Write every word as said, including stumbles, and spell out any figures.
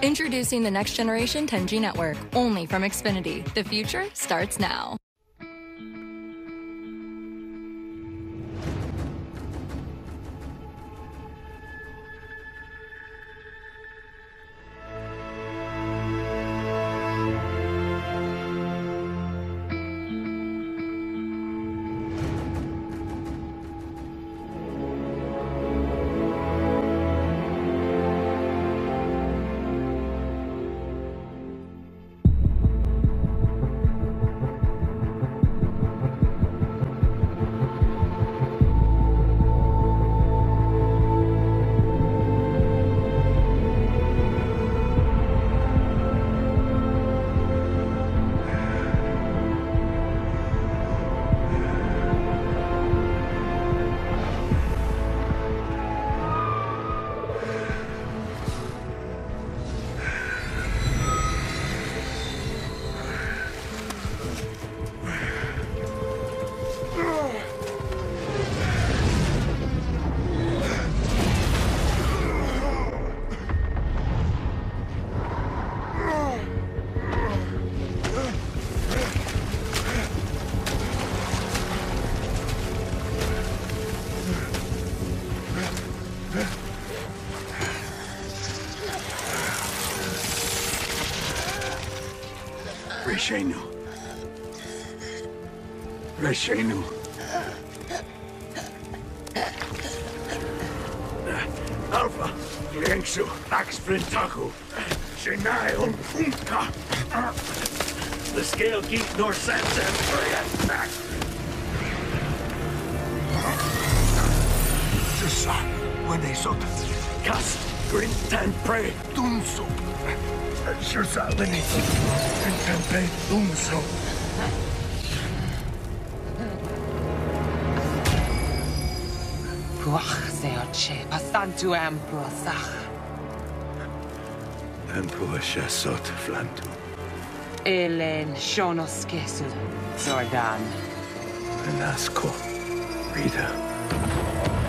Introducing the next generation ten G network, only from Xfinity. The future starts now. Reshenu. Reshenu. Alpha, Liengsu, Axfrintaku, Shenai un Unka. The scale geek nor sense and back. Jusa, when they sot. Cast, grin, and pray, Dunso. Jusa, Linity, and pray, Dunso. Puach seoche, pasantu ampuasach. Ampuasha sot flantu. Elen shonoskesul, Zordan. Velasco, Rita.